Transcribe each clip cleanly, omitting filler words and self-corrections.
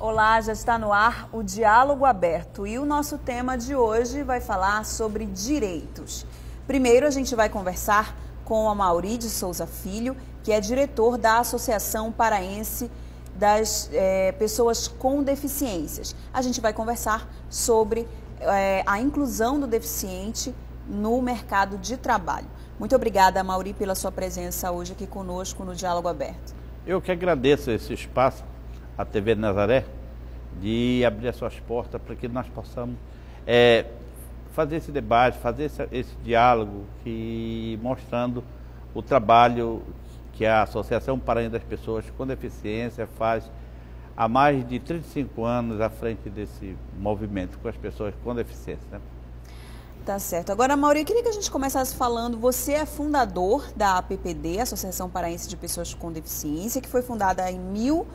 Olá, já está no ar o Diálogo Aberto e o nosso tema de hoje vai falar sobre direitos. Primeiro a gente vai conversar com o Amaury de Souza Filho, que é diretor da Associação Paraense das Pessoas com Deficiências. A gente vai conversar sobre a inclusão do deficiente no mercado de trabalho. Muito obrigada, Amaury, pela sua presença hoje aqui conosco no Diálogo Aberto. Eu que agradeço esse espaço, a TV Nazaré, de abrir as suas portas para que nós possamos fazer esse debate, fazer esse diálogo, mostrando o trabalho que a Associação Paraense das Pessoas com Deficiência faz há mais de 35 anos à frente desse movimento com as pessoas com deficiência, né? Tá certo. Agora, Amaury, eu queria que a gente começasse falando, você é fundador da APPD, Associação Paraense de Pessoas com Deficiência, que foi fundada em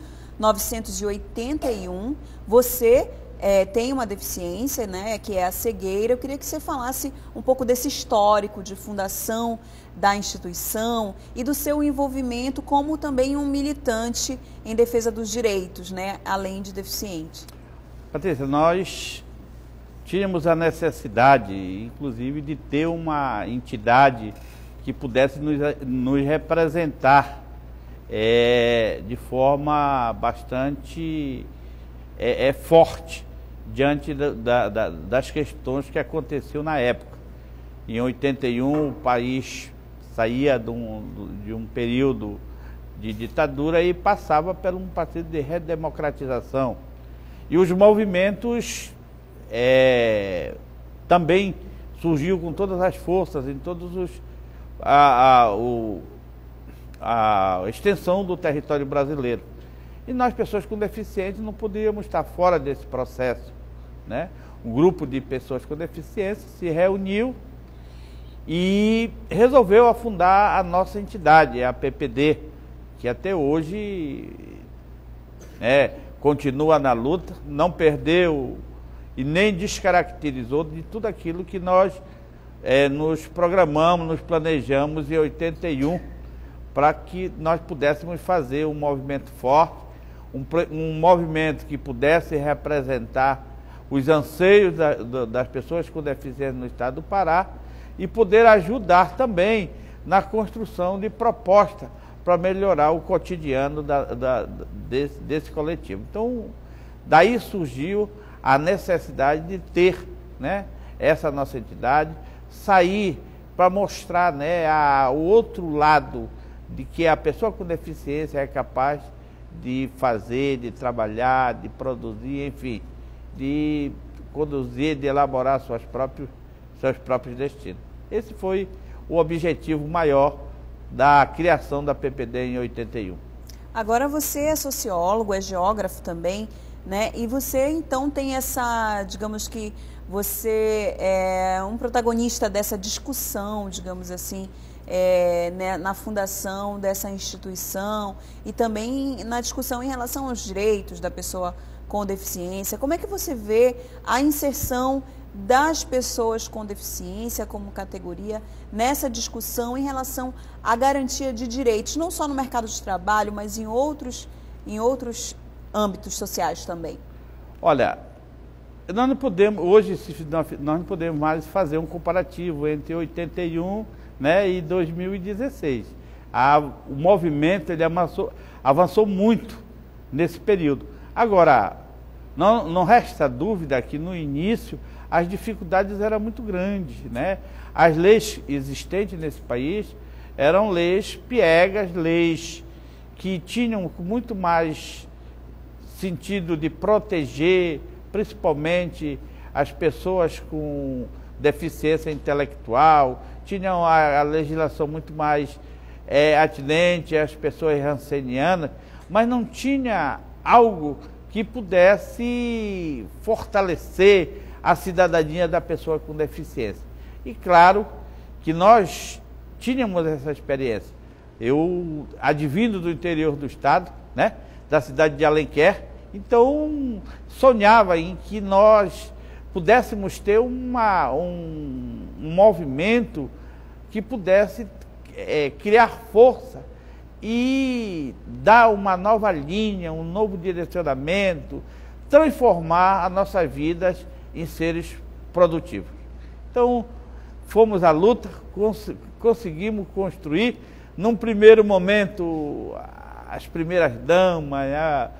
1981. Você tem uma deficiência, né, que é a cegueira. Eu queria que você falasse um pouco desse histórico de fundação da instituição e do seu envolvimento como também um militante em defesa dos direitos, né, além de deficiente. Patrícia, nós tínhamos a necessidade, inclusive, de ter uma entidade que pudesse nos representar de forma bastante forte diante das questões que aconteciam na época. Em 81, o país saía de um período de ditadura e passava por um processo de redemocratização. E os movimentos também surgiu com todas as forças, em todos a extensão do território brasileiro. E nós, pessoas com deficiência, não podíamos estar fora desse processo, né? Um grupo de pessoas com deficiência se reuniu e resolveu afundar a nossa entidade, a APPD, que até hoje continua na luta, não perdeu e nem descaracterizou de tudo aquilo que nós nos programamos, nos planejamos em 81, para que nós pudéssemos fazer um movimento forte, um movimento que pudesse representar os anseios das pessoas com deficiência no estado do Pará e poder ajudar também na construção de propostas para melhorar o cotidiano desse coletivo. Então, daí surgiu a necessidade de ter, né, essa nossa entidade, sair para mostrar, né, o outro lado de que a pessoa com deficiência é capaz de fazer, de trabalhar, de produzir, enfim, de conduzir, de elaborar seus próprios destinos. Esse foi o objetivo maior da criação da APPD em 81. Agora você é sociólogo, é geógrafo também, né? E você então tem essa, digamos que você é um protagonista dessa discussão, digamos assim, né, na fundação dessa instituição e também na discussão em relação aos direitos da pessoa com deficiência. Como é que você vê a inserção das pessoas com deficiência como categoria nessa discussão em relação à garantia de direitos, não só no mercado de trabalho, mas em outros âmbitos sociais também? Olha, nós não podemos, hoje, nós não podemos mais fazer um comparativo entre 81, né, e 2016. O movimento avançou muito nesse período. Agora, não resta dúvida que no início as dificuldades eram muito grandes, né? As leis existentes nesse país eram leis piegas, leis que tinham muito mais sentido de proteger, principalmente as pessoas com deficiência intelectual, tinham a legislação muito mais atinente às pessoas rancenianas, mas não tinha algo que pudesse fortalecer a cidadania da pessoa com deficiência. E claro que nós tínhamos essa experiência. Eu advindo do interior do estado, né, da cidade de Alenquer, então sonhava em que nós pudéssemos ter um movimento que pudesse criar força, e dar uma nova linha, um novo direcionamento, transformar as nossas vidas em seres produtivos. Então, fomos à luta, conseguimos construir, num primeiro momento, as primeiras damas,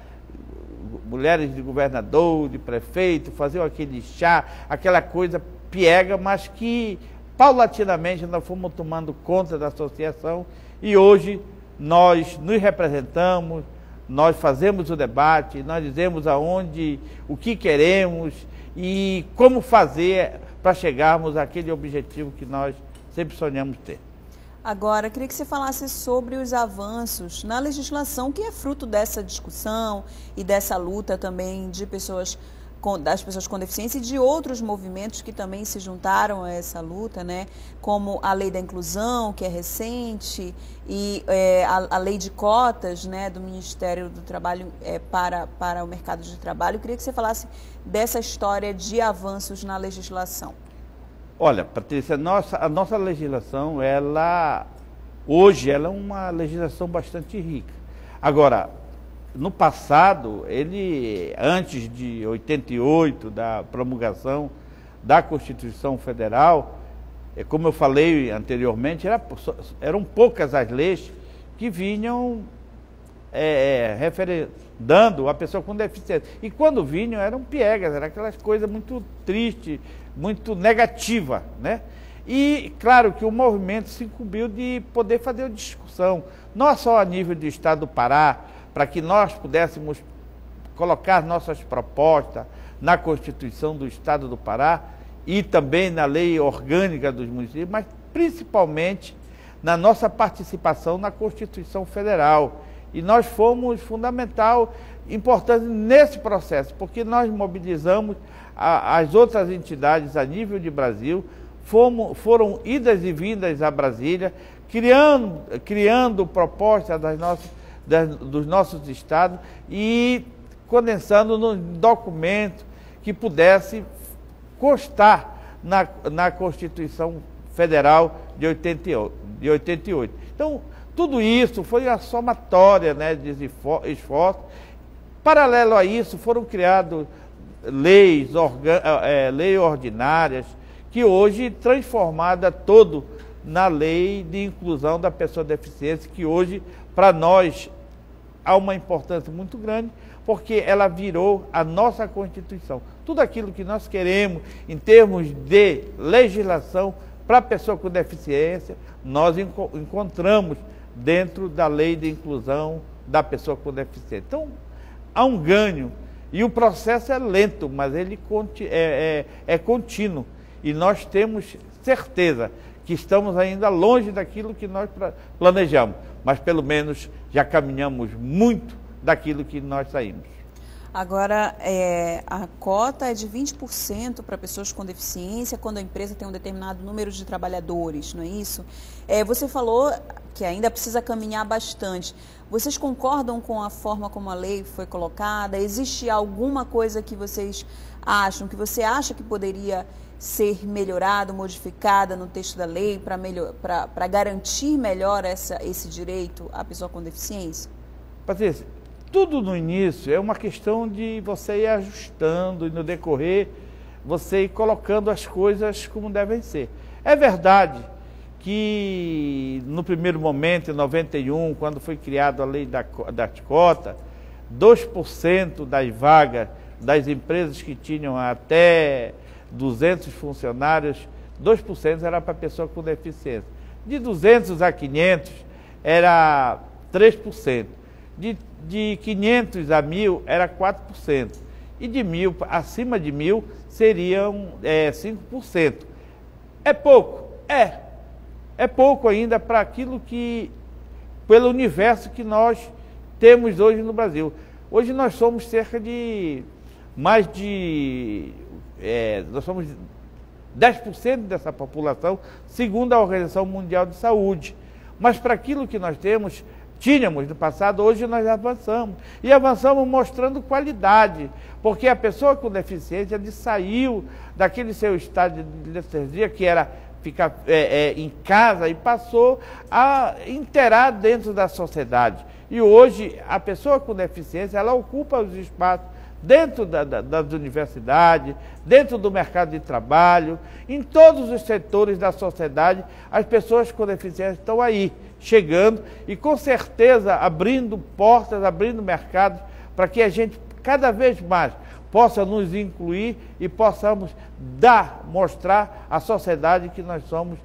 mulheres de governador, de prefeito, faziam aquele chá, aquela coisa piega, mas que paulatinamente nós fomos tomando conta da associação e hoje nós nos representamos, nós fazemos o debate, nós dizemos aonde, o que queremos e como fazer para chegarmos àquele objetivo que nós sempre sonhamos ter. Agora, queria que você falasse sobre os avanços na legislação, que é fruto dessa discussão e dessa luta também das pessoas com deficiência e de outros movimentos que também se juntaram a essa luta, né? Como a Lei da Inclusão, que é recente, e a Lei de Cotas, né, do Ministério do Trabalho para o mercado de trabalho. Eu queria que você falasse dessa história de avanços na legislação. Olha, Patrícia, a nossa legislação, hoje ela é uma legislação bastante rica. Agora, no passado, antes de 88, da promulgação da Constituição Federal, como eu falei anteriormente, eram poucas as leis que vinham referendando a pessoa com deficiência. E quando vinham, eram piegas, eram aquelas coisas muito tristes, muito negativas, né? E, claro, que o movimento se incumbiu de poder fazer a discussão, não só a nível do Estado do Pará, para que nós pudéssemos colocar nossas propostas na Constituição do Estado do Pará e também na Lei Orgânica dos Municípios, mas principalmente na nossa participação na Constituição Federal. E nós fomos fundamental, importante nesse processo, porque nós mobilizamos as outras entidades a nível de Brasil, foram idas e vindas a Brasília, criando propostas dos nossos estados e condensando num documento que pudesse constar na Constituição Federal de 88. Então, tudo isso foi a somatória, né, de esforços. Paralelo a isso, foram criadas leis ordinárias, que hoje transformada todo na lei de inclusão da pessoa deficiente, que hoje, para nós, há uma importância muito grande, porque ela virou a nossa Constituição. Tudo aquilo que nós queremos em termos de legislação para a pessoa com deficiência, nós encontramos dentro da lei de inclusão da pessoa com deficiência. Então, há um ganho, e o processo é lento, mas ele é contínuo. E nós temos certeza que estamos ainda longe daquilo que nós planejamos, mas pelo menos já caminhamos muito daquilo que nós saímos. Agora, a cota é de 20% para pessoas com deficiência quando a empresa tem um determinado número de trabalhadores, não é isso? Você falou que ainda precisa caminhar bastante. Vocês concordam com a forma como a lei foi colocada? Existe alguma coisa que vocês acham, que você acha que poderia ser melhorada, modificada no texto da lei para garantir melhor esse direito à pessoa com deficiência? Patrícia, tudo no início é uma questão de você ir ajustando e no decorrer você ir colocando as coisas como devem ser. É verdade que no primeiro momento, em 91, quando foi criada a lei da cota, 2% das vagas das empresas que tinham até 200 funcionários, 2% era para pessoa com deficiência. De 200 a 500 era 3%. De 500 a 1.000 era 4%. E de 1.000, acima de 1.000, seriam 5%. É pouco? É pouco ainda para aquilo pelo universo que nós temos hoje no Brasil. Hoje nós somos cerca de nós somos 10% dessa população, segundo a Organização Mundial de Saúde. Mas para aquilo que nós tínhamos no passado, hoje nós avançamos. E avançamos mostrando qualidade, porque a pessoa com deficiência saiu daquele seu estado de letargia, que era ficar em casa e passou a interar dentro da sociedade. E hoje a pessoa com deficiência, ela ocupa os espaços dentro das universidades, dentro do mercado de trabalho, em todos os setores da sociedade, as pessoas com deficiência estão aí, chegando e com certeza abrindo portas, abrindo mercados, para que a gente cada vez mais possa nos incluir e possamos mostrar à sociedade que nós somos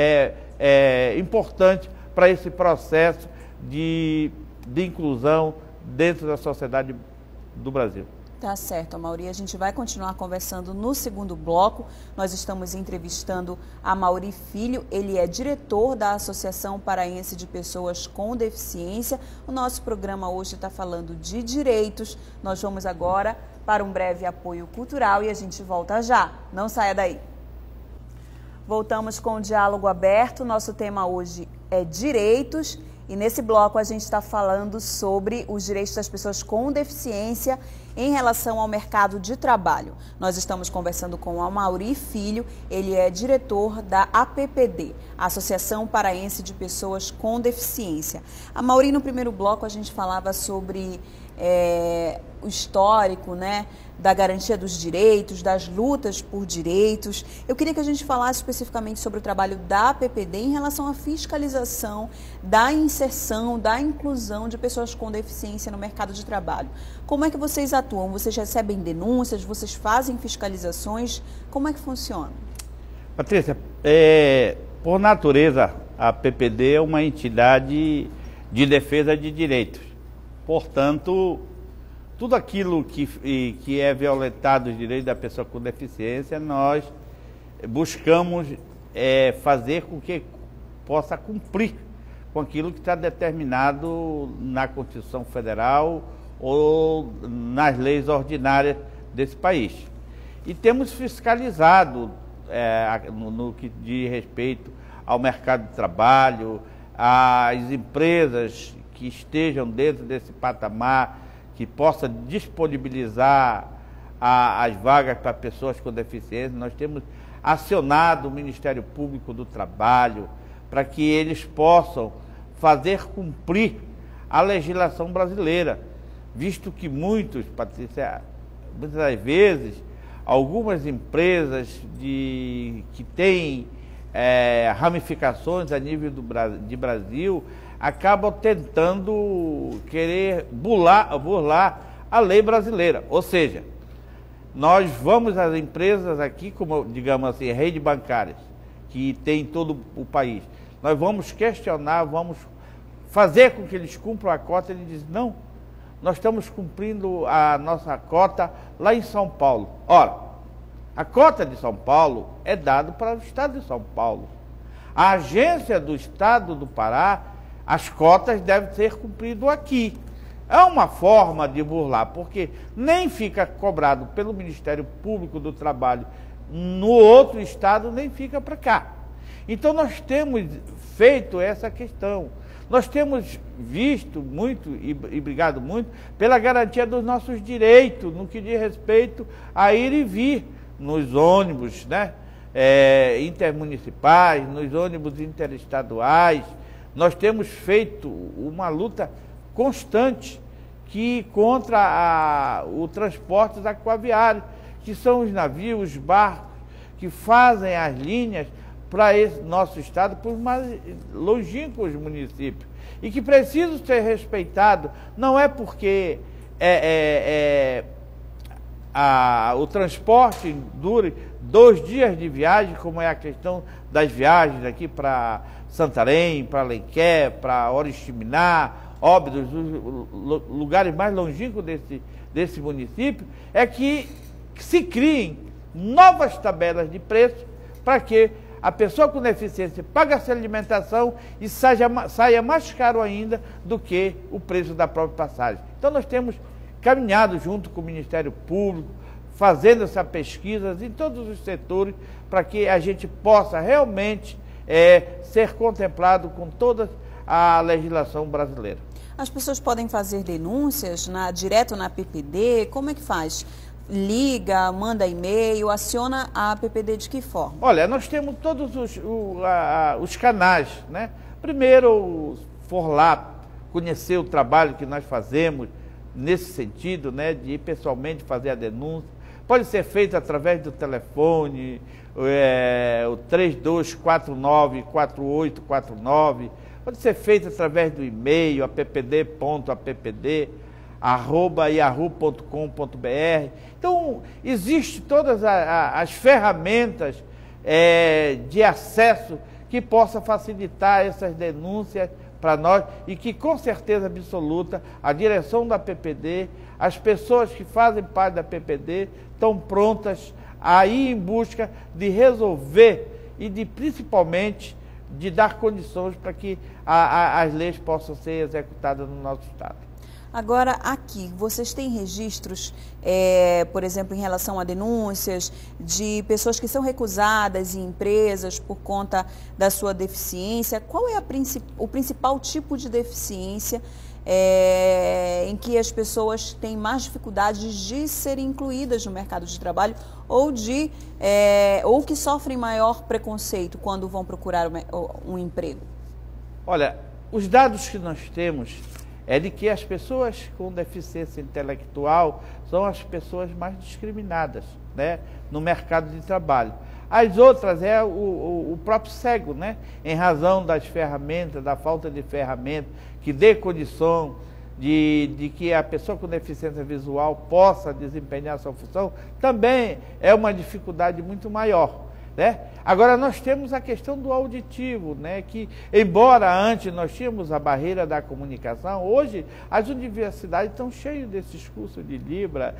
importantes para esse processo de inclusão dentro da sociedade do Brasil. Tá certo, Amaury. A gente vai continuar conversando no segundo bloco. Nós estamos entrevistando a Amaury Filho. Ele é diretor da Associação Paraense de Pessoas com Deficiência. O nosso programa hoje está falando de direitos. Nós vamos agora para um breve apoio cultural e a gente volta já. Não saia daí. Voltamos com o diálogo aberto. Nosso tema hoje é direitos. E nesse bloco a gente está falando sobre os direitos das pessoas com deficiência em relação ao mercado de trabalho. Nós estamos conversando com o Amaury Filho, ele é diretor da APPD, Associação Paraense de Pessoas com Deficiência. Amaury, no primeiro bloco a gente falava sobre o histórico, né, da garantia dos direitos, das lutas por direitos. Eu queria que a gente falasse especificamente sobre o trabalho da APPD em relação à fiscalização da inserção, da inclusão de pessoas com deficiência no mercado de trabalho. Como é que vocês atuam? Vocês recebem denúncias? Vocês fazem fiscalizações? Como é que funciona? Patrícia, por natureza, a APPD é uma entidade de defesa de direitos. Portanto, tudo aquilo que é violentado os direitos da pessoa com deficiência, nós buscamos fazer com que possa cumprir com aquilo que está determinado na Constituição Federal ou nas leis ordinárias desse país. E temos fiscalizado no que diz respeito ao mercado de trabalho, às empresas que estejam dentro desse patamar, que possa disponibilizar as vagas para pessoas com deficiência. Nós temos acionado o Ministério Público do Trabalho para que eles possam fazer cumprir a legislação brasileira, visto que Patrícia, muitas das vezes, algumas empresas que têm ramificações a nível de Brasil, acabam tentando querer burlar a lei brasileira. Ou seja, nós vamos às empresas aqui, como, digamos assim, rede bancárias, que tem em todo o país. Nós vamos questionar, vamos fazer com que eles cumpram a cota. Eles dizem, não, nós estamos cumprindo a nossa cota lá em São Paulo. Ora, a cota de São Paulo é dada para o Estado de São Paulo. A agência do Estado do Pará, as cotas devem ser cumpridas aqui. É uma forma de burlar, porque nem fica cobrado pelo Ministério Público do Trabalho no outro estado, nem fica para cá. Então nós temos feito essa questão. Nós temos visto muito e brigado muito pela garantia dos nossos direitos, no que diz respeito a ir e vir nos ônibus, né, intermunicipais, nos ônibus interestaduais. Nós temos feito uma luta constante contra o transporte aquaviário, que são os navios, os barcos, que fazem as linhas para esse nosso estado, por mais longínquos municípios, e que precisam ser respeitados. Não é porque o transporte dure 2 dias de viagem, como é a questão das viagens aqui para Santarém, para Alenquer, para Oriximiná, Óbidos, os lugares mais longínquos desse município, é que se criem novas tabelas de preço para que a pessoa com deficiência pague a sua alimentação e saia mais caro ainda do que o preço da própria passagem. Então nós temos caminhado junto com o Ministério Público, fazendo essa pesquisa em todos os setores, para que a gente possa realmente ser contemplado com toda a legislação brasileira. As pessoas podem fazer denúncias direto na APPD? Como é que faz? liga, manda e-mail, aciona a PPD de que forma? Olha, nós temos todos os canais, né? Primeiro, for lá conhecer o trabalho que nós fazemos nesse sentido, né? De ir pessoalmente fazer a denúncia. Pode ser feito através do telefone, o 3249-4849. Pode ser feito através do e-mail, appd.appd@yahoo.com.br. Então, existem todas as ferramentas de acesso que possa facilitar essas denúncias para nós e que, com certeza absoluta, a direção da PPD, as pessoas que fazem parte da PPD, estão prontas a ir em busca de resolver e de, principalmente, de dar condições para que as leis possam ser executadas no nosso Estado. Agora, aqui, vocês têm registros, por exemplo, em relação a denúncias de pessoas que são recusadas em empresas por conta da sua deficiência? Qual é o principal tipo de deficiência em que as pessoas têm mais dificuldades de serem incluídas no mercado de trabalho ou que sofrem maior preconceito quando vão procurar um emprego? Olha, os dados que nós temos é de que as pessoas com deficiência intelectual são as pessoas mais discriminadas, né, no mercado de trabalho. As outras é o próprio cego, né, em razão das ferramentas, da falta de ferramentas, que dê condição de que a pessoa com deficiência visual possa desempenhar sua função, também é uma dificuldade muito maior, né? Agora, nós temos a questão do auditivo, né, que, embora antes nós tínhamos a barreira da comunicação, hoje as universidades estão cheias desses cursos de Libra,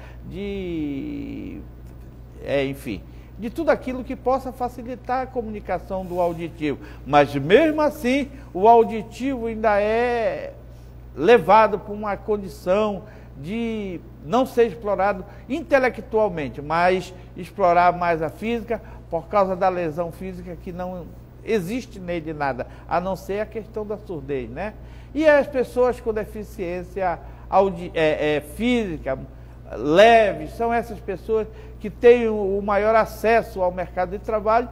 enfim, de tudo aquilo que possa facilitar a comunicação do auditivo. Mas, mesmo assim, o auditivo ainda é levado por uma condição de não ser explorado intelectualmente, mas explorar mais a física, por causa da lesão física que não existe nele nada, a não ser a questão da surdez, né? E as pessoas com deficiência física leve, são essas pessoas que têm o maior acesso ao mercado de trabalho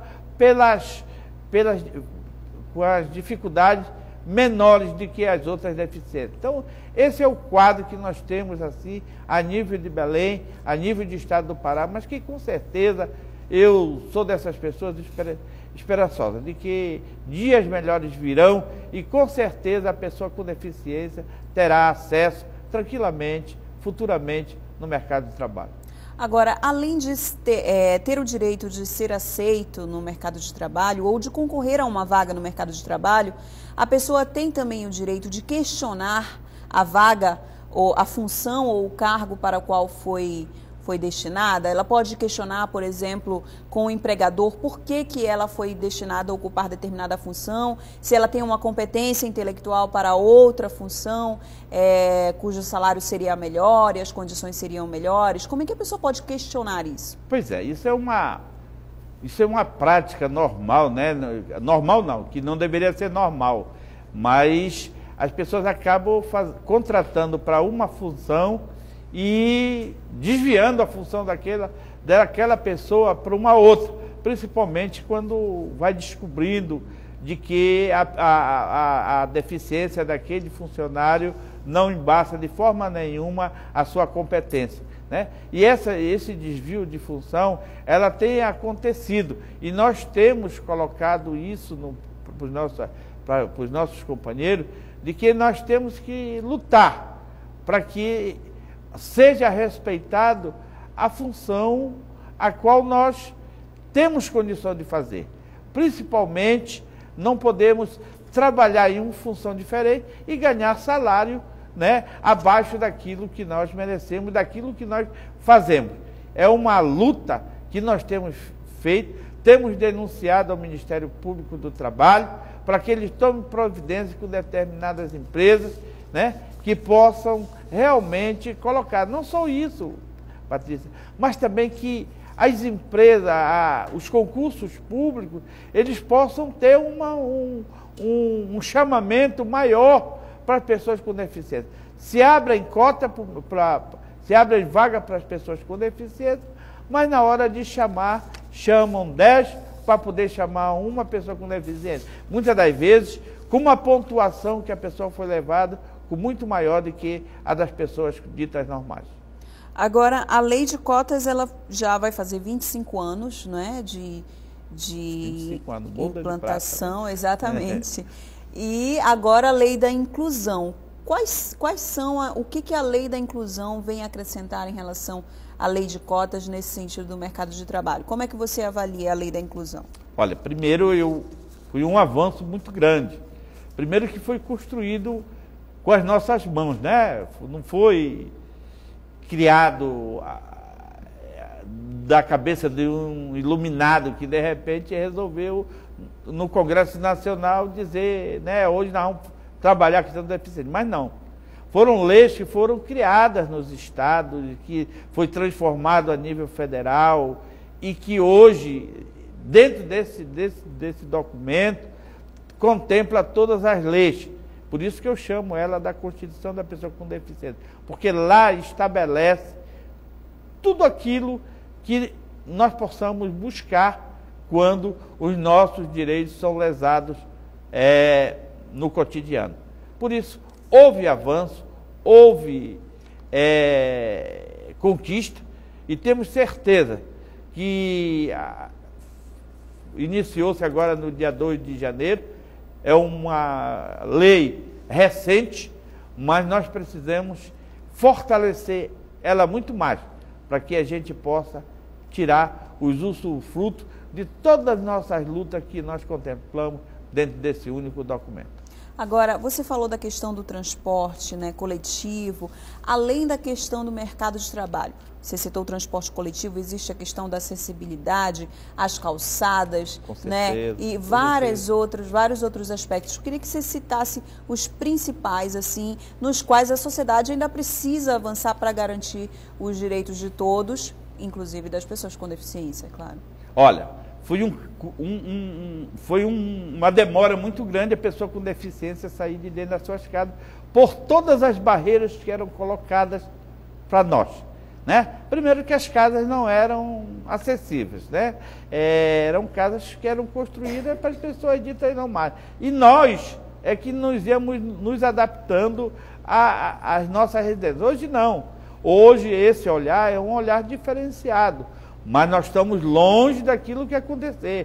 com as dificuldades menores do que as outras deficiências. Então, esse é o quadro que nós temos assim, a nível de Belém, a nível de Estado do Pará, mas que com certeza eu sou dessas pessoas esperançosas, de que dias melhores virão e com certeza a pessoa com deficiência terá acesso tranquilamente, futuramente, no mercado de trabalho. Agora, além de ter o direito de ser aceito no mercado de trabalho ou de concorrer a uma vaga no mercado de trabalho, a pessoa tem também o direito de questionar a vaga, ou a função ou o cargo para o qual foi destinada. Ela pode questionar, por exemplo, com o empregador por que ela foi destinada a ocupar determinada função, se ela tem uma competência intelectual para outra função, cujo salário seria melhor e as condições seriam melhores. Como é que a pessoa pode questionar isso? Pois é, isso é uma prática normal, né? Normal não, que não deveria ser normal, mas as pessoas acabam contratando para uma função e desviando a função daquela pessoa para uma outra, principalmente quando vai descobrindo de que a deficiência daquele funcionário não embaça de forma nenhuma a sua competência, né? E esse desvio de função, ela tem acontecido e nós temos colocado isso para os nossos companheiros, de que nós temos que lutar para que seja respeitado a função a qual nós temos condição de fazer. Principalmente, não podemos trabalhar em uma função diferente e ganhar salário, né, abaixo daquilo que nós merecemos, daquilo que nós fazemos. É uma luta que nós temos feito, temos denunciado ao Ministério Público do Trabalho para que eles tomem providências com determinadas empresas, né, que possam realmente colocar, não só isso, Patrícia, mas também que as empresas, os concursos públicos, eles possam ter um chamamento maior para pessoas com deficiência. Se abrem cota se abre vaga para as pessoas com deficiência, mas na hora de chamar, chamam 10 para poder chamar uma pessoa com deficiência. Muitas das vezes, com uma pontuação que a pessoa foi levada, com muito maior do que a das pessoas ditas normais. Agora, a lei de cotas, ela já vai fazer 25 anos, né, de 25 anos, implantação, de exatamente. E agora a lei da inclusão. Quais são, o que a lei da inclusão vem acrescentar em relação à lei de cotas nesse sentido do mercado de trabalho? Como é que você avalia a lei da inclusão? Olha, primeiro foi um avanço muito grande. Primeiro que foi construído com as nossas mãos, né? Não foi criado da cabeça de um iluminado que de repente resolveu no Congresso Nacional dizer, né, hoje nós vamos trabalhar a questão do deficiente. Mas não. Foram leis que foram criadas nos estados, que foi transformado a nível federal e que hoje, dentro desse documento, contempla todas as leis. Por isso que eu chamo ela da Constituição da Pessoa com Deficiência, porque lá estabelece tudo aquilo que nós possamos buscar quando os nossos direitos são lesados no cotidiano. Por isso, houve avanço, houve conquista, e temos certeza que iniciou-se agora no dia 2 de janeiro, é uma lei recente, mas nós precisamos fortalecer ela muito mais, para que a gente possa tirar os usufrutos de todas as nossas lutas que nós contemplamos dentro desse único documento. Agora, você falou da questão do transporte, né, coletivo, além da questão do mercado de trabalho. Você citou o transporte coletivo, existe a questão da acessibilidade, as calçadas, com certeza, né, e vários outros aspectos. Eu queria que você citasse os principais, assim, nos quais a sociedade ainda precisa avançar para garantir os direitos de todos, inclusive das pessoas com deficiência, é claro. Olha, foi uma demora muito grande a pessoa com deficiência sair de dentro das suas casas por todas as barreiras que eram colocadas para nós, né? Primeiro que as casas não eram acessíveis, né? Eram casas que eram construídas para as pessoas ditas normais. E nós é que nos íamos nos adaptando às nossas residências. Hoje não. Hoje esse olhar é um olhar diferenciado. Mas nós estamos longe daquilo que acontecer,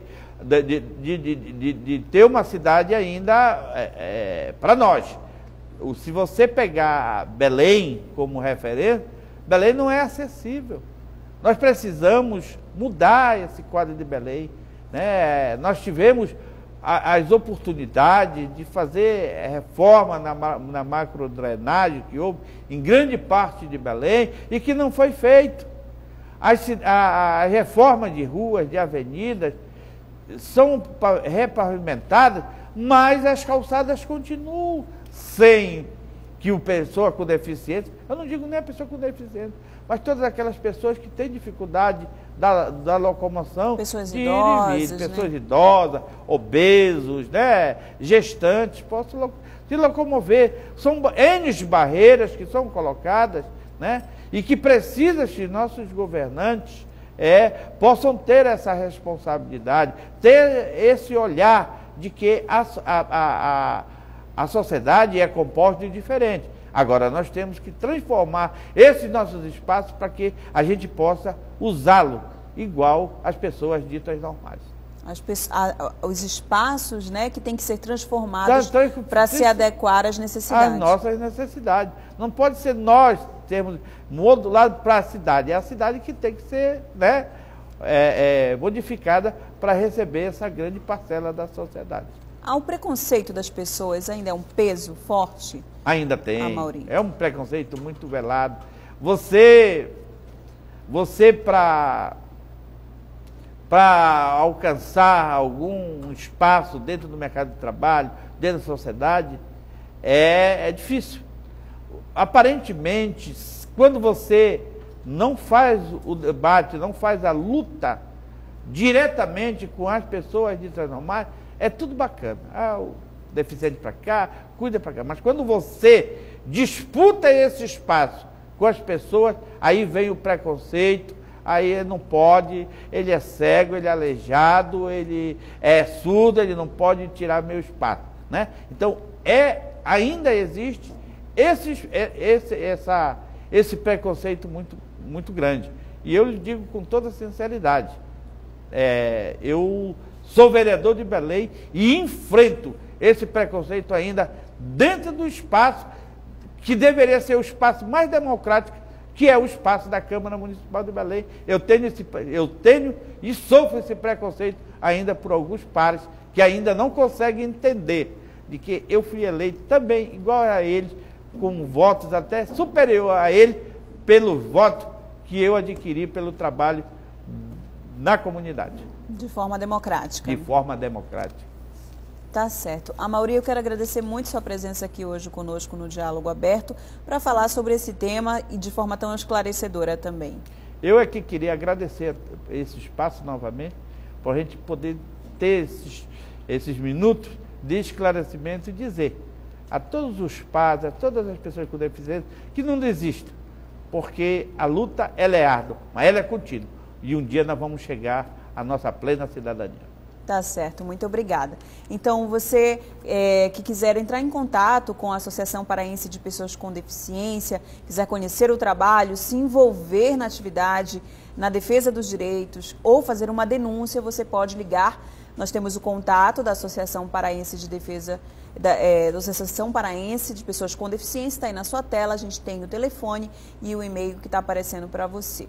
de ter uma cidade ainda para nós. Se você pegar Belém como referência, Belém não é acessível. Nós precisamos mudar esse quadro de Belém, né? Nós tivemos as oportunidades de fazer reforma na macrodrenagem que houve em grande parte de Belém e que não foi feito. As reformas de ruas, de avenidas, são repavimentadas, mas as calçadas continuam sem que o pessoa com deficiência, eu não digo nem a pessoa com deficiência, mas todas aquelas pessoas que têm dificuldade da locomoção, pessoas idosas, pessoas idosas, obesos, né, gestantes, possam se locomover. São N barreiras que são colocadas, né? E que precisa que nossos governantes possam ter essa responsabilidade, ter esse olhar de que a sociedade é composta de diferente. Agora, nós temos que transformar esses nossos espaços para que a gente possa usá-lo igual às pessoas ditas normais. Os espaços, né, que têm que ser transformados para se adequar às necessidades. Às nossas necessidades. Não pode ser nós termos modulado para a cidade. É a cidade que tem que ser, né, modificada para receber essa grande parcela da sociedade. O preconceito das pessoas ainda é um peso forte? Ainda tem. Amaury. É um preconceito muito velado. Você para alcançar algum espaço dentro do mercado de trabalho, dentro da sociedade, é difícil. Aparentemente, quando você não faz o debate, não faz a luta diretamente com as pessoas ditas normais, é tudo bacana. O deficiente para cá, cuida para cá. Mas quando você disputa esse espaço com as pessoas, aí vem o preconceito, aí ele não pode, ele é cego, ele é aleijado, ele é surdo, ele não pode tirar meu espaço, né? Então, ainda existe esse preconceito muito grande. E eu lhe digo com toda sinceridade, eu sou vereador de Belém e enfrento esse preconceito ainda dentro do espaço que deveria ser o espaço mais democrático, que é o espaço da Câmara Municipal de Belém. Eu tenho e sofro esse preconceito ainda por alguns pares que ainda não conseguem entender de que eu fui eleito também igual a eles, com votos até superior a ele, pelo voto que eu adquiri pelo trabalho na comunidade. De forma democrática. De forma democrática. Tá certo. Amaury, eu quero agradecer muito sua presença aqui hoje conosco no Diálogo Aberto para falar sobre esse tema e de forma tão esclarecedora também. Eu é que queria agradecer esse espaço novamente, para a gente poder ter esses minutos de esclarecimento e dizer a todos os pais, a todas as pessoas com deficiência, que não desistam, porque a luta ela é árdua, mas ela é contínua. E um dia nós vamos chegar à nossa plena cidadania. Tá certo, muito obrigada. Então, você que quiser entrar em contato com a Associação Paraense de Pessoas com Deficiência, quiser conhecer o trabalho, se envolver na atividade, na defesa dos direitos ou fazer uma denúncia, você pode ligar. Nós temos o contato da Associação Paraense de Defesa, da Associação Paraense de Pessoas com Deficiência, está aí na sua tela, a gente tem o telefone e o e-mail que está aparecendo para você.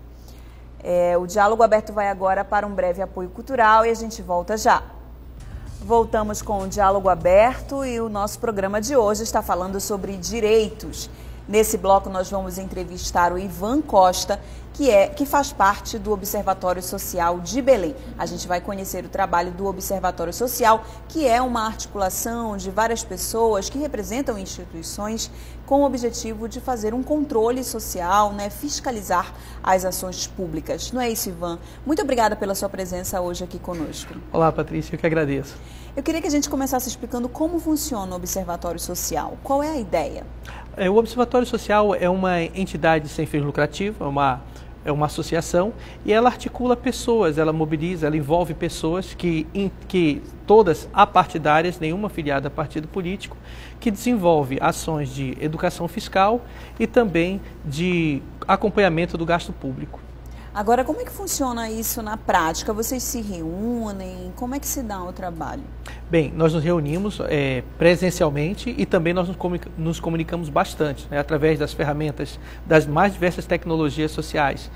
O Diálogo Aberto vai agora para um breve apoio cultural e a gente volta já. Voltamos com o Diálogo Aberto e o nosso programa de hoje está falando sobre direitos. Nesse bloco nós vamos entrevistar o Ivan Costa, que faz parte do Observatório Social de Belém. A gente vai conhecer o trabalho do Observatório Social, que é uma articulação de várias pessoas que representam instituições com o objetivo de fazer um controle social, né, fiscalizar as ações públicas. Não é isso, Ivan? Muito obrigada pela sua presença hoje aqui conosco. Olá, Patrícia, eu que agradeço. Eu queria que a gente começasse explicando como funciona o Observatório Social. Qual é a ideia? O Observatório Social é uma entidade sem fins lucrativos, é uma associação, e ela articula pessoas, ela mobiliza, ela envolve pessoas que todas apartidárias, nenhuma filiada a partido político, que desenvolve ações de educação fiscal e também de acompanhamento do gasto público. Agora, como é que funciona isso na prática? Vocês se reúnem? Como é que se dá o trabalho? Bem, nós nos reunimos presencialmente e também nós nos comunicamos bastante, né, através das ferramentas das mais diversas tecnologias sociais.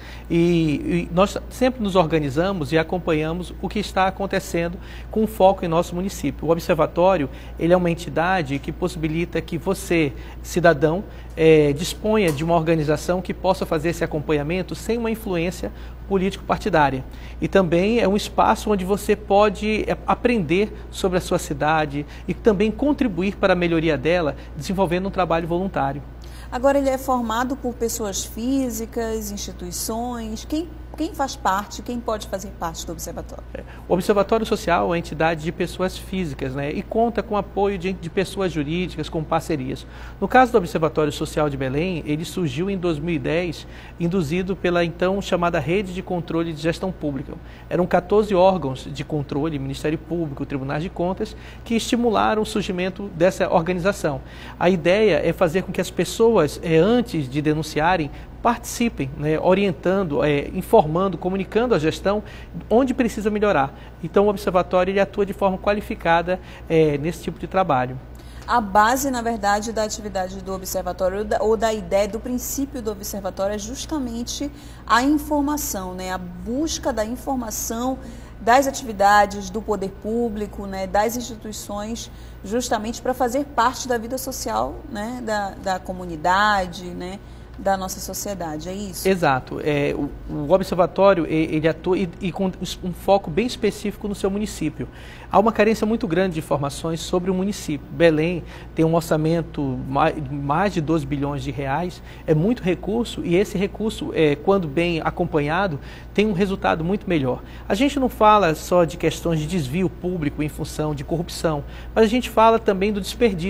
E nós sempre nos organizamos e acompanhamos o que está acontecendo com foco em nosso município. O Observatório, ele é uma entidade que possibilita que você, cidadão, disponha de uma organização que possa fazer esse acompanhamento sem uma influência político-partidária. E também é um espaço onde você pode aprender sobre a sua cidade e também contribuir para a melhoria dela, desenvolvendo um trabalho voluntário. Agora, ele é formado por pessoas físicas, instituições, quem faz parte, quem pode fazer parte do Observatório? O Observatório Social é uma entidade de pessoas físicas, né, e conta com apoio de pessoas jurídicas, com parcerias. No caso do Observatório Social de Belém, ele surgiu em 2010, induzido pela então chamada Rede de Controle de Gestão Pública. Eram 14 órgãos de controle, Ministério Público, Tribunais de Contas, que estimularam o surgimento dessa organização. A ideia é fazer com que as pessoas, antes de denunciarem, participem, né, orientando, informando, comunicando a gestão onde precisa melhorar. Então o Observatório ele atua de forma qualificada nesse tipo de trabalho. A base, na verdade, da atividade do Observatório ou da ideia, do princípio do Observatório é justamente a informação, né, a busca da informação das atividades do poder público, né, das instituições, justamente para fazer parte da vida social, né, da comunidade, né, da nossa sociedade, é isso? Exato. O Observatório ele atua e com um foco bem específico no seu município. Há uma carência muito grande de informações sobre o município. Belém tem um orçamento mais de 12 bilhões de reais, é muito recurso e esse recurso, quando bem acompanhado, tem um resultado muito melhor. A gente não fala só de questões de desvio público em função de corrupção, mas a gente fala também do desperdício,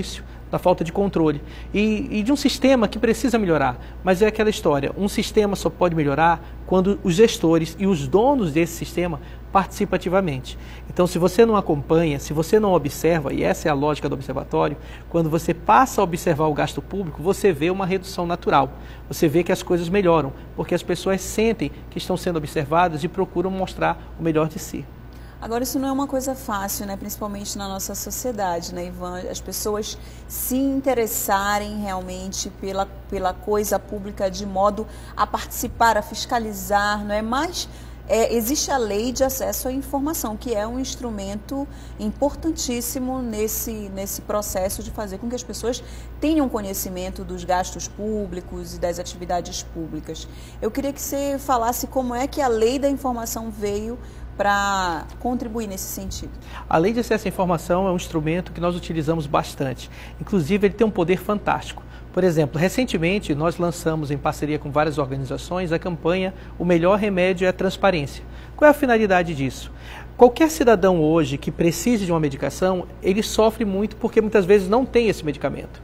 da falta de controle e de um sistema que precisa melhorar. Mas é aquela história, um sistema só pode melhorar quando os gestores e os donos desse sistema participam ativamente. Então, se você não acompanha, se você não observa, e essa é a lógica do observatório, quando você passa a observar o gasto público, você vê uma redução natural. Você vê que as coisas melhoram, porque as pessoas sentem que estão sendo observadas e procuram mostrar o melhor de si. Agora, isso não é uma coisa fácil, né? Principalmente na nossa sociedade, né, Ivan? As pessoas se interessarem realmente pela coisa pública de modo a participar, a fiscalizar, não é? Mas existe a lei de acesso à informação, que é um instrumento importantíssimo nesse processo de fazer com que as pessoas tenham conhecimento dos gastos públicos e das atividades públicas. Eu queria que você falasse como é que a lei da informação veio para contribuir nesse sentido. A Lei de Acesso à Informação é um instrumento que nós utilizamos bastante. Inclusive, ele tem um poder fantástico. Por exemplo, recentemente nós lançamos em parceria com várias organizações a campanha O Melhor Remédio é a Transparência. Qual é a finalidade disso? Qualquer cidadão hoje que precise de uma medicação, ele sofre muito porque muitas vezes não tem esse medicamento.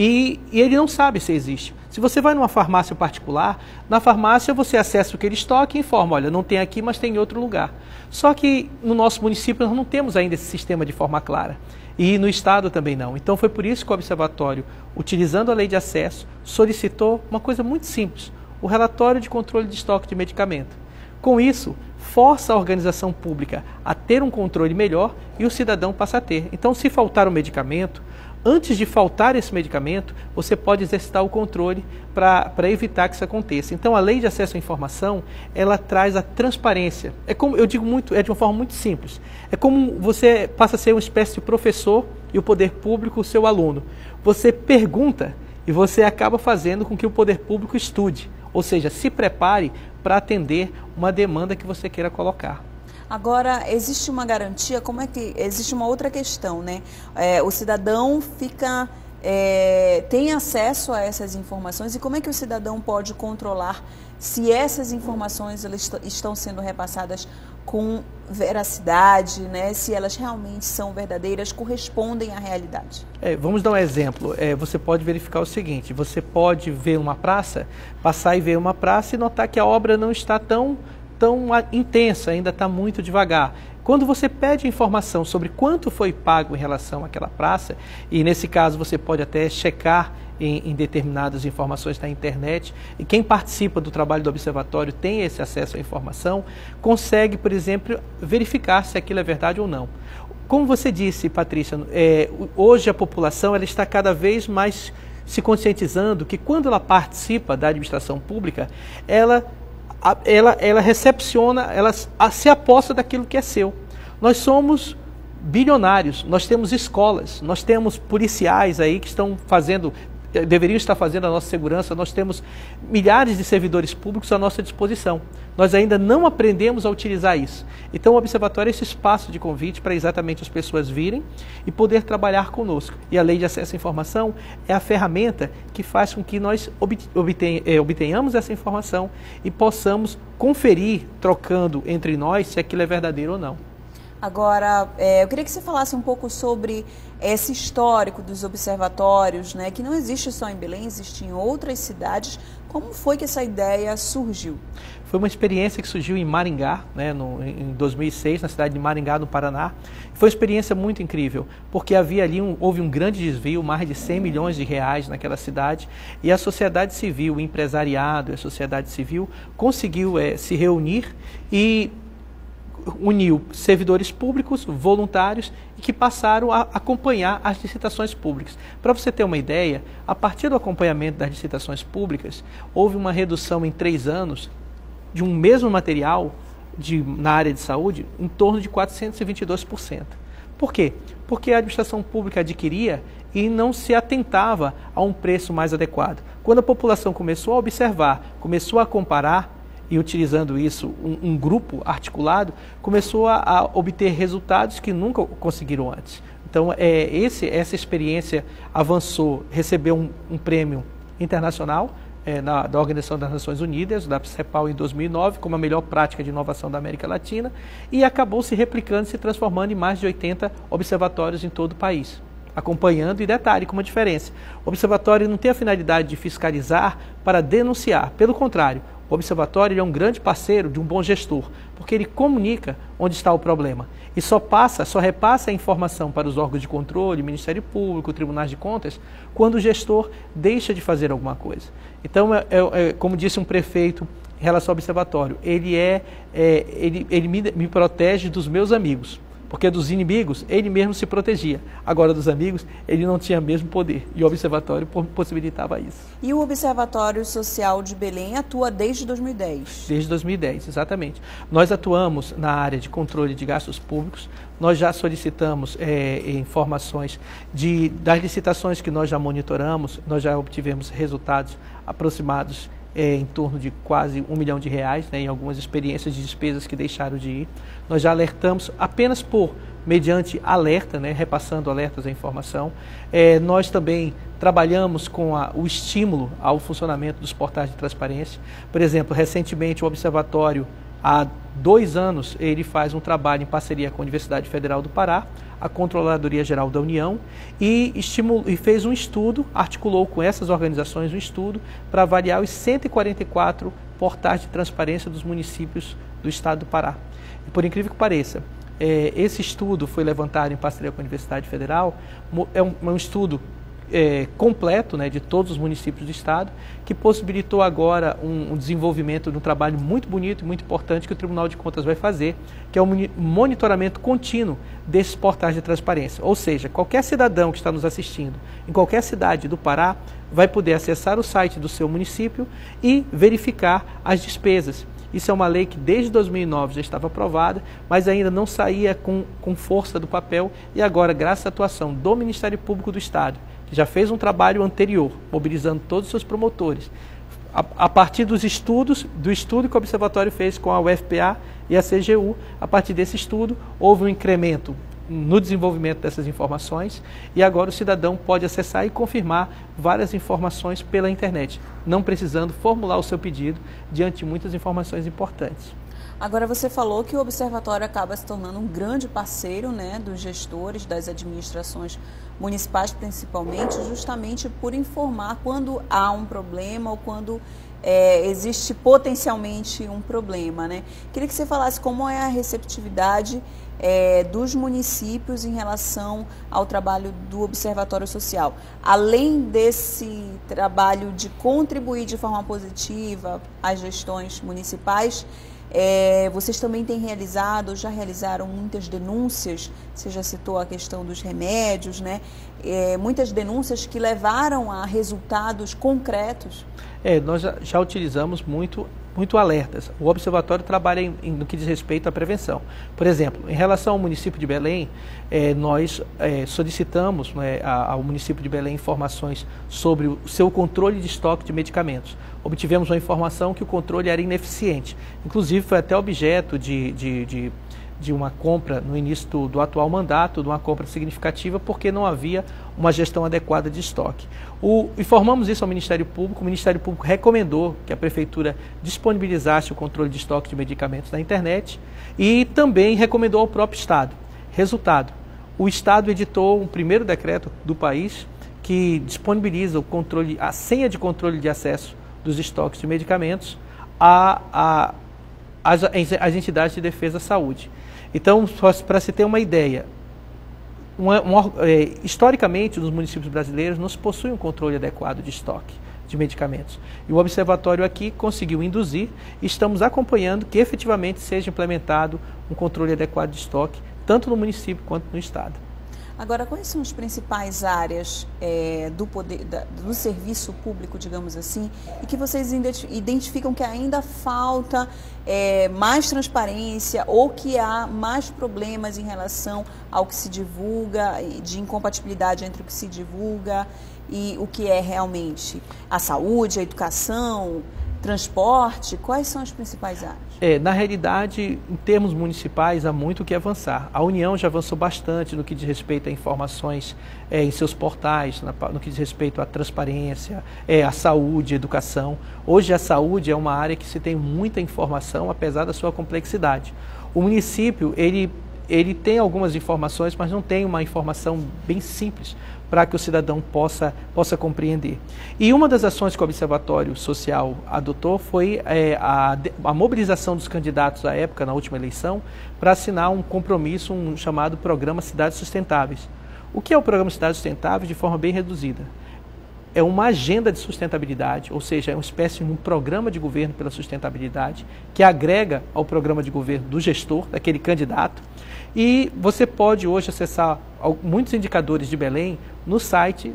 E ele não sabe se existe. Se você vai numa farmácia particular, na farmácia você acessa o que ele estoca e informa, olha, não tem aqui, mas tem em outro lugar. Só que no nosso município nós não temos ainda esse sistema de forma clara. E no estado também não. Então foi por isso que o Observatório, utilizando a lei de acesso, solicitou uma coisa muito simples, o relatório de controle de estoque de medicamento. Com isso, força a organização pública a ter um controle melhor e o cidadão passa a ter. Então, se faltar um medicamento, antes de faltar esse medicamento, você pode exercitar o controle para evitar que isso aconteça. Então, a Lei de Acesso à Informação, ela traz a transparência. É como eu digo muito, é de uma forma muito simples. É como você passa a ser uma espécie de professor e o poder público o seu aluno. Você pergunta e você acaba fazendo com que o poder público estude. Ou seja, se prepare para atender uma demanda que você queira colocar. Agora, existe uma garantia, como é que existe uma outra questão, né? O cidadão tem acesso a essas informações e como é que o cidadão pode controlar se essas informações elas estão sendo repassadas com veracidade, né? Se elas realmente são verdadeiras, correspondem à realidade. Vamos dar um exemplo. Você pode verificar o seguinte, você pode ver uma praça, passar e ver uma praça e notar que a obra não está tão intensa, ainda está muito devagar. Quando você pede informação sobre quanto foi pago em relação àquela praça, e nesse caso você pode até checar em determinadas informações na internet, e quem participa do trabalho do observatório tem esse acesso à informação, consegue, por exemplo, verificar se aquilo é verdade ou não. Como você disse, Patrícia, hoje a população ela está cada vez mais se conscientizando que quando ela participa da administração pública, ela recepciona, ela se aposta daquilo que é seu. Nós somos bilionários, nós temos escolas, nós temos policiais aí que deveriam estar fazendo a nossa segurança, nós temos milhares de servidores públicos à nossa disposição. Nós ainda não aprendemos a utilizar isso. Então o Observatório é esse espaço de convite para exatamente as pessoas virem e poder trabalhar conosco. E a Lei de Acesso à Informação é a ferramenta que faz com que nós obtenhamos essa informação e possamos conferir, trocando entre nós, se aquilo é verdadeiro ou não. Agora, eu queria que você falasse um pouco sobre esse histórico dos observatórios, né, que não existe só em Belém, existe em outras cidades. Como foi que essa ideia surgiu? Foi uma experiência que surgiu em Maringá, né, em 2006, na cidade de Maringá, no Paraná. Foi uma experiência muito incrível, porque houve um grande desvio, mais de 100 milhões de reais naquela cidade, e a sociedade civil, o empresariado, a sociedade civil conseguiu se reunir e uniu servidores públicos, voluntários e que passaram a acompanhar as licitações públicas. Para você ter uma ideia, a partir do acompanhamento das licitações públicas, houve uma redução em 3 anos de um mesmo material na área de saúde em torno de 422%. Por quê? Porque a administração pública adquiria e não se atentava a um preço mais adequado. Quando a população começou a observar, começou a comparar, e utilizando isso, um grupo articulado, começou a obter resultados que nunca conseguiram antes. Então, essa experiência avançou, recebeu um prêmio internacional da Organização das Nações Unidas, da CEPAL, em 2009, como a melhor prática de inovação da América Latina, e acabou se replicando, se transformando em mais de 80 observatórios em todo o país. acompanhando, e detalhe, com uma diferença. O observatório não tem a finalidade de fiscalizar para denunciar, pelo contrário, o observatório é um grande parceiro de um bom gestor, porque ele comunica onde está o problema e só repassa a informação para os órgãos de controle, Ministério Público, Tribunais de Contas, quando o gestor deixa de fazer alguma coisa. Então, como disse um prefeito em relação ao observatório, ele me protege dos meus amigos, porque dos inimigos ele mesmo se protegia. Agora, dos amigos, ele não tinha mesmo poder, e o observatório possibilitava isso. E o Observatório Social de Belém atua desde 2010? Desde 2010, exatamente. Nós atuamos na área de controle de gastos públicos, nós já solicitamos informações das licitações que nós já monitoramos, nós já obtivemos resultados aproximados em torno de quase R$1 milhão, né, em algumas experiências de despesas que deixaram de ir. Nós já alertamos apenas mediante alerta, né, repassando alertas à informação. Nós também trabalhamos com o estímulo ao funcionamento dos portais de transparência. Por exemplo, recentemente o Observatório, há 2 anos, ele faz um trabalho em parceria com a Universidade Federal do Pará, a Controladoria Geral da União, e fez um estudo, articulou com essas organizações um estudo para avaliar os 144 portais de transparência dos municípios do estado do Pará. E por incrível que pareça, esse estudo foi levantado em parceria com a Universidade Federal, é um estudo completo, né, de todos os municípios do estado, que possibilitou agora um desenvolvimento de um trabalho muito bonito e muito importante que o Tribunal de Contas vai fazer, que é o monitoramento contínuo desses portais de transparência. Ou seja, qualquer cidadão que está nos assistindo em qualquer cidade do Pará vai poder acessar o site do seu município e verificar as despesas. Isso é uma lei que desde 2009 já estava aprovada, mas ainda não saía com força do papel, e agora, graças à atuação do Ministério Público do Estado, que já fez um trabalho anterior, mobilizando todos os seus promotores, a partir do estudo que o Observatório fez com a UFPA e a CGU, a partir desse estudo, houve um incremento no desenvolvimento dessas informações, e agora o cidadão pode acessar e confirmar várias informações pela internet, não precisando formular o seu pedido diante de muitas informações importantes. Agora, você falou que o Observatório acaba se tornando um grande parceiro, né, dos gestores, das administrações municipais principalmente, justamente por informar quando há um problema ou quando existe potencialmente um problema, né? Queria que você falasse como é a receptividade dos municípios em relação ao trabalho do Observatório Social. Além desse trabalho de contribuir de forma positiva às gestões municipais, vocês também têm já realizaram muitas denúncias, você já citou a questão dos remédios, né? Muitas denúncias que levaram a resultados concretos. Nós já utilizamos muito alertas. O Observatório trabalha no que diz respeito à prevenção. Por exemplo, em relação ao município de Belém, nós solicitamos, né, ao município de Belém informações sobre o seu controle de estoque de medicamentos. Obtivemos uma informação que o controle era ineficiente. Inclusive, foi até objeto de uma compra no início do atual mandato, de uma compra significativa, porque não havia uma gestão adequada de estoque. Informamos isso ao Ministério Público, o Ministério Público recomendou que a Prefeitura disponibilizasse o controle de estoque de medicamentos na internet e também recomendou ao próprio Estado. Resultado, o Estado editou um primeiro decreto do país que disponibiliza a senha de controle de acesso dos estoques de medicamentos às entidades de defesa da saúde. Então, para se ter uma ideia, historicamente, nos municípios brasileiros não se possui um controle adequado de estoque de medicamentos. E o Observatório aqui conseguiu induzir, e estamos acompanhando que efetivamente seja implementado um controle adequado de estoque, tanto no município quanto no Estado. Agora, quais são as principais áreas do serviço público, digamos assim, e que vocês identificam que ainda falta mais transparência ou que há mais problemas em relação ao que se divulga, de incompatibilidade entre o que se divulga e o que é realmente a saúde, a educação, transporte? Quais são as principais áreas? Na realidade, em termos municipais, há muito o que avançar. A União já avançou bastante no que diz respeito a informações em seus portais, no que diz respeito à transparência, à saúde, à educação. Hoje a saúde é uma área que se tem muita informação, apesar da sua complexidade. O município, ele ele tem algumas informações, mas não tem uma informação bem simples para que o cidadão possa compreender. E uma das ações que o Observatório Social adotou foi a mobilização dos candidatos à época, na última eleição, para assinar um compromisso, um chamado Programa Cidades Sustentáveis. O que é o Programa Cidades Sustentáveis? De forma bem reduzida. É uma agenda de sustentabilidade, ou seja, é uma espécie de um programa de governo pela sustentabilidade que agrega ao programa de governo do gestor, daquele candidato, e você pode hoje acessar muitos indicadores de Belém no site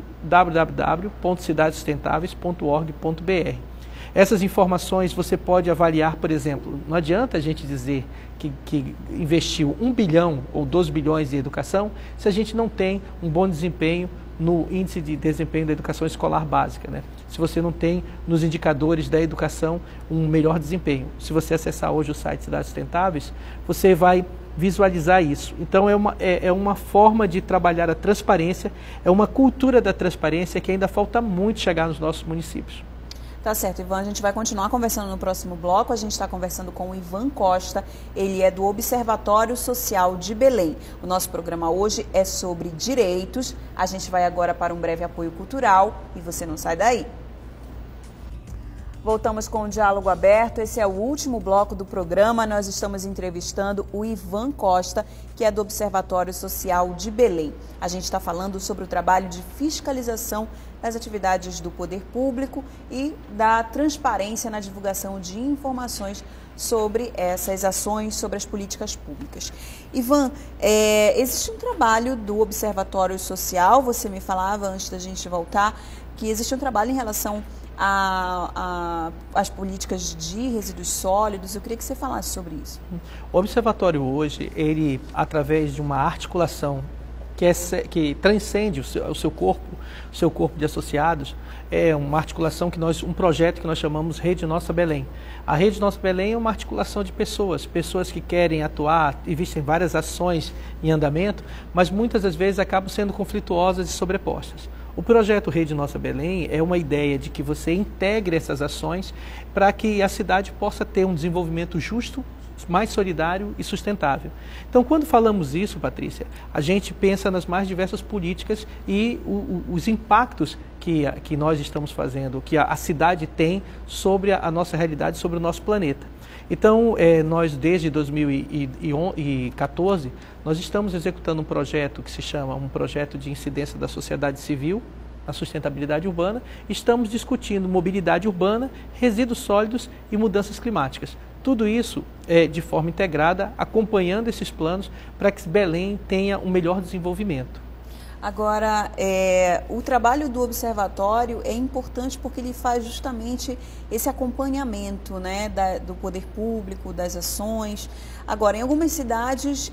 www.cidadessustentáveis.org.br. Essas informações você pode avaliar, por exemplo, não adianta a gente dizer que investiu 1 bilhão ou 12 bilhões em educação se a gente não tem um bom desempenho no índice de desempenho da educação escolar básica, né? Se você não tem nos indicadores da educação um melhor desempenho. Se você acessar hoje o site Cidades Sustentáveis, você vai visualizar isso. Então é uma forma de trabalhar a transparência, é uma cultura da transparência que ainda falta muito chegar nos nossos municípios. Tá certo, Ivan, a gente vai continuar conversando no próximo bloco. A gente está conversando com o Ivan Costa, ele é do Observatório Social de Belém. O nosso programa hoje é sobre direitos. A gente vai agora para um breve apoio cultural e você não sai daí. Voltamos com o Diálogo Aberto. Esse é o último bloco do programa. Nós estamos entrevistando o Ivan Costa, que é do Observatório Social de Belém. A gente está falando sobre o trabalho de fiscalização das atividades do poder público e da transparência na divulgação de informações sobre essas ações, sobre as políticas públicas. Ivan, existe um trabalho do Observatório Social, você me falava antes da gente voltar, que existe um trabalho em relação as políticas de resíduos sólidos. Eu queria que você falasse sobre isso. O Observatório hoje, ele, através de uma articulação que transcende o seu corpo de associados, é uma articulação um projeto que nós chamamos Rede Nossa Belém. A Rede Nossa Belém é uma articulação de pessoas que querem atuar. Existem várias ações em andamento, mas muitas das vezes acabam sendo conflituosas e sobrepostas. O projeto Rede Nossa Belém é uma ideia de que você integre essas ações para que a cidade possa ter um desenvolvimento justo, mais solidário e sustentável. Então, quando falamos isso, Patrícia, a gente pensa nas mais diversas políticas e os impactos que nós estamos fazendo, que a cidade tem sobre a nossa realidade, sobre o nosso planeta. Então, nós desde 2014, nós estamos executando um projeto que se chama um projeto de incidência da sociedade civil na sustentabilidade urbana. Estamos discutindo mobilidade urbana, resíduos sólidos e mudanças climáticas. Tudo isso de forma integrada, acompanhando esses planos para que Belém tenha um melhor desenvolvimento. Agora, o trabalho do observatório é importante porque ele faz justamente esse acompanhamento, né, do poder público, das ações. Agora, em algumas cidades,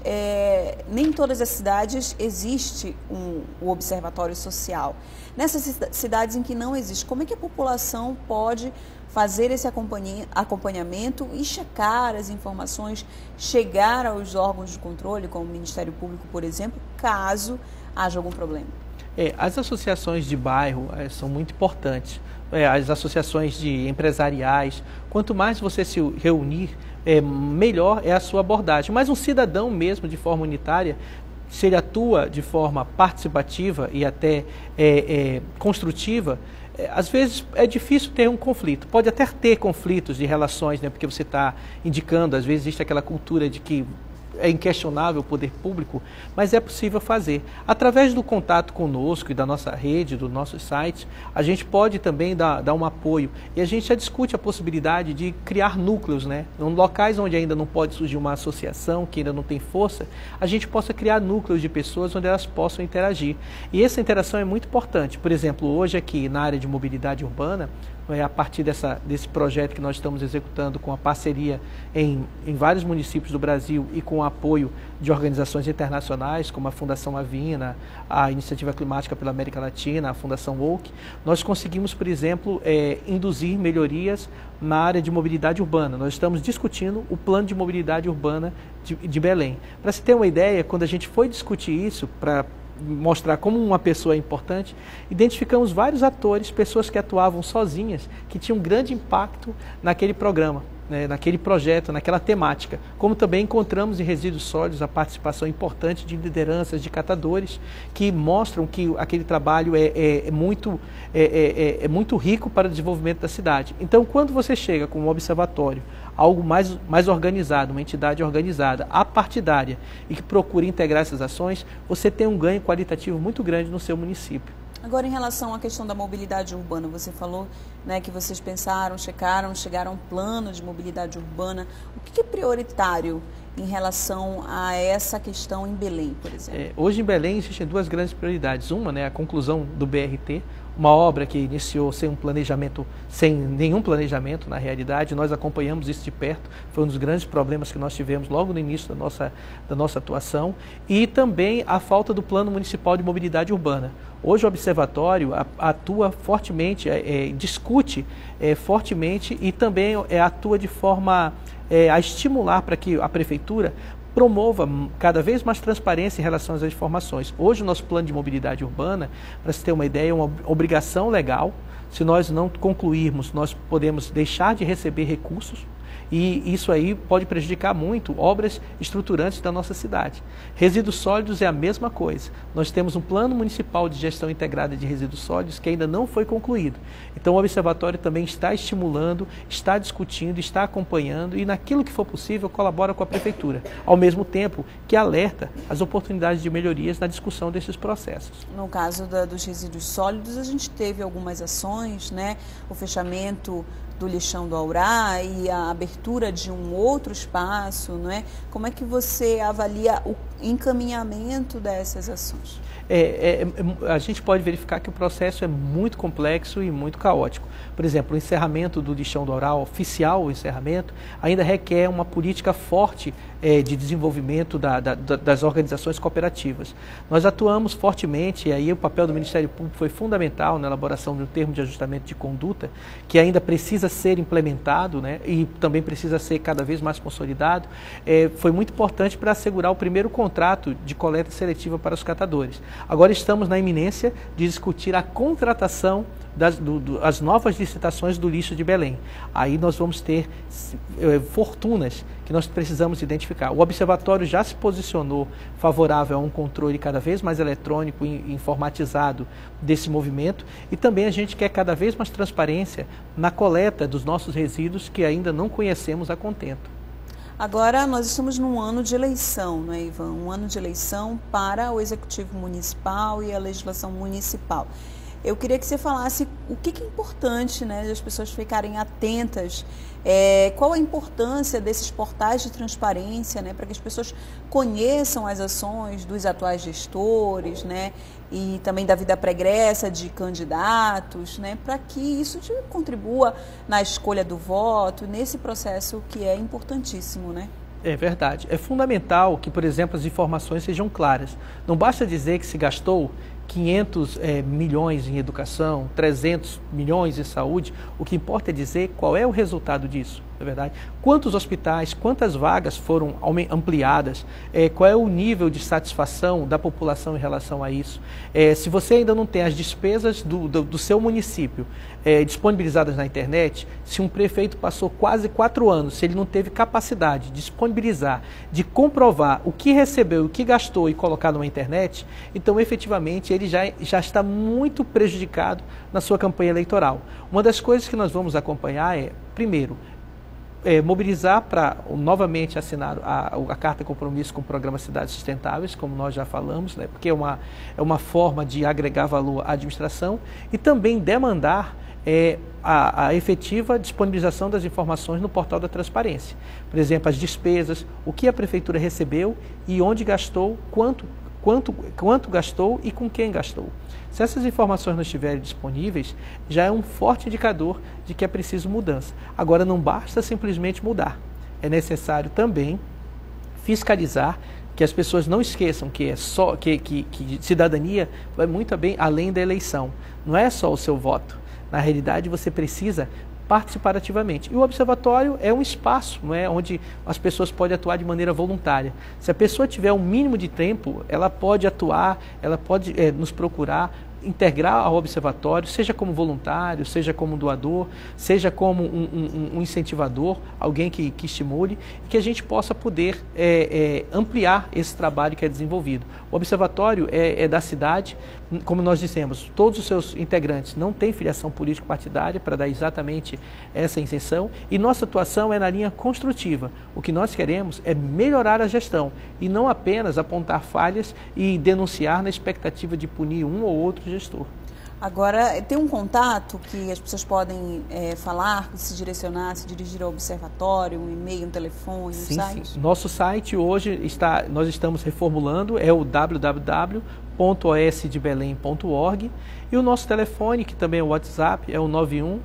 nem em todas as cidades existe o observatório social. Nessas cidades em que não existe, como é que a população pode fazer esse acompanhamento e checar as informações, chegar aos órgãos de controle, como o Ministério Público, por exemplo, caso haja algum problema? As associações de bairro são muito importantes. As associações de empresariais, quanto mais você se reunir, melhor é a sua abordagem. Mas um cidadão mesmo, de forma unitária, se ele atua de forma participativa e até construtiva, às vezes é difícil ter um conflito. Pode até ter conflitos de relações, né, porque você está indicando, às vezes existe aquela cultura de que é inquestionável o poder público, mas é possível fazer. Através do contato conosco e da nossa rede, do nosso site, a gente pode também dar um apoio. E a gente já discute a possibilidade de criar núcleos, né? Em locais onde ainda não pode surgir uma associação, que ainda não tem força, a gente possa criar núcleos de pessoas onde elas possam interagir. E essa interação é muito importante. Por exemplo, hoje aqui na área de mobilidade urbana, a partir desse projeto que nós estamos executando com a parceria em vários municípios do Brasil e com o apoio de organizações internacionais, como a Fundação Avina, a Iniciativa Climática pela América Latina, a Fundação Woke, nós conseguimos, por exemplo, induzir melhorias na área de mobilidade urbana. Nós estamos discutindo o plano de mobilidade urbana de Belém. Para se ter uma ideia, quando a gente foi discutir isso, para mostrar como uma pessoa é importante, identificamos vários atores, pessoas que atuavam sozinhas, que tinham grande impacto naquele programa. né, naquele projeto, naquela temática. Como também encontramos em resíduos sólidos a participação importante de lideranças, de catadores, que mostram que aquele trabalho é muito rico para o desenvolvimento da cidade. Então, quando você chega com um observatório, algo mais organizado, uma entidade organizada, apartidária, e que procura integrar essas ações, você tem um ganho qualitativo muito grande no seu município. Agora, em relação à questão da mobilidade urbana, você falou, né, que vocês pensaram, chegaram a um plano de mobilidade urbana. O que é prioritário em relação a essa questão em Belém, por exemplo? Hoje em Belém existem duas grandes prioridades. Uma, né, a conclusão do BRT, uma obra que iniciou sem nenhum planejamento na realidade. Nós acompanhamos isso de perto, foi um dos grandes problemas que nós tivemos logo no início da nossa atuação, e também a falta do Plano Municipal de Mobilidade Urbana. Hoje o Observatório atua fortemente, discute fortemente e também atua de forma a estimular para que a Prefeitura promova cada vez mais transparência em relação às informações. Hoje o nosso plano de mobilidade urbana, para se ter uma ideia, é uma obrigação legal. Se nós não concluirmos, nós podemos deixar de receber recursos, e isso aí pode prejudicar muito obras estruturantes da nossa cidade. Resíduos sólidos é a mesma coisa. Nós temos um plano municipal de gestão integrada de resíduos sólidos que ainda não foi concluído. Então o Observatório também está estimulando, está discutindo, está acompanhando e naquilo que for possível colabora com a Prefeitura, ao mesmo tempo que alerta as oportunidades de melhorias na discussão desses processos. No caso dos resíduos sólidos, a gente teve algumas ações, né? O fechamento do lixão do Aurá e a abertura de um outro espaço, não é? Como é que você avalia o encaminhamento dessas ações? A gente pode verificar que o processo é muito complexo e muito caótico. Por exemplo, o encerramento do lixão do Aurá, oficial o encerramento, ainda requer uma política forte de desenvolvimento das organizações cooperativas. Nós atuamos fortemente, e aí o papel do Ministério Público foi fundamental na elaboração de um termo de ajustamento de conduta, que ainda precisa ser implementado, né, e também precisa ser cada vez mais consolidado. Foi muito importante para assegurar o primeiro contrato de coleta seletiva para os catadores. Agora estamos na iminência de discutir a contratação as novas licitações do lixo de Belém. Aí nós vamos ter fortunas que nós precisamos identificar. O Observatório já se posicionou favorável a um controle cada vez mais eletrônico e informatizado desse movimento, e também a gente quer cada vez mais transparência na coleta dos nossos resíduos que ainda não conhecemos a contento. Agora nós estamos num ano de eleição, não é, Ivan? Um ano de eleição para o Executivo Municipal e a legislação municipal. Eu queria que você falasse o que é importante, né, de as pessoas ficarem atentas, qual a importância desses portais de transparência, né, para que as pessoas conheçam as ações dos atuais gestores, né, e também da vida pregressa de candidatos, né, para que isso contribua na escolha do voto, nesse processo que é importantíssimo, né? É verdade. É fundamental que, por exemplo, as informações sejam claras. Não basta dizer que se gastou 500 milhões em educação, 300 milhões em saúde. O que importa é dizer qual é o resultado disso, não é verdade? Quantos hospitais, quantas vagas foram ampliadas, qual é o nível de satisfação da população em relação a isso. Se você ainda não tem as despesas do seu município disponibilizadas na internet, se um prefeito passou quase 4 anos, se ele não teve capacidade de disponibilizar, de comprovar o que recebeu, o que gastou e colocar numa internet, então efetivamente ele já está muito prejudicado na sua campanha eleitoral. Uma das coisas que nós vamos acompanhar primeiro, mobilizar para novamente assinar a Carta de Compromisso com o Programa Cidades Sustentáveis, como nós já falamos, né, porque é uma forma de agregar valor à administração, e também demandar a efetiva disponibilização das informações no portal da transparência. Por exemplo, as despesas, o que a Prefeitura recebeu e onde gastou, quanto gastou e com quem gastou. Se essas informações não estiverem disponíveis, já é um forte indicador de que é preciso mudança. Agora, não basta simplesmente mudar. É necessário também fiscalizar, que as pessoas não esqueçam que que cidadania vai muito bem além da eleição. Não é só o seu voto. Na realidade, você precisa participar ativamente. E o Observatório é um espaço, não é, onde as pessoas podem atuar de maneira voluntária. Se a pessoa tiver um mínimo de tempo, ela pode atuar, ela pode nos procurar integrar ao observatório, seja como voluntário, seja como doador, seja como um incentivador, alguém que estimule, e que a gente possa poder ampliar esse trabalho que é desenvolvido. O observatório é da cidade, como nós dissemos, todos os seus integrantes não têm filiação político-partidária para dar exatamente essa isenção, e nossa atuação é na linha construtiva. O que nós queremos é melhorar a gestão e não apenas apontar falhas e denunciar na expectativa de punir um ou outro gestor. Agora, tem um contato que as pessoas podem falar, se direcionar, se dirigir ao observatório, um e-mail, um telefone, um site? Sim. Nosso site hoje nós estamos reformulando, é o www.osdebelém.org, e o nosso telefone, que também é o WhatsApp, é o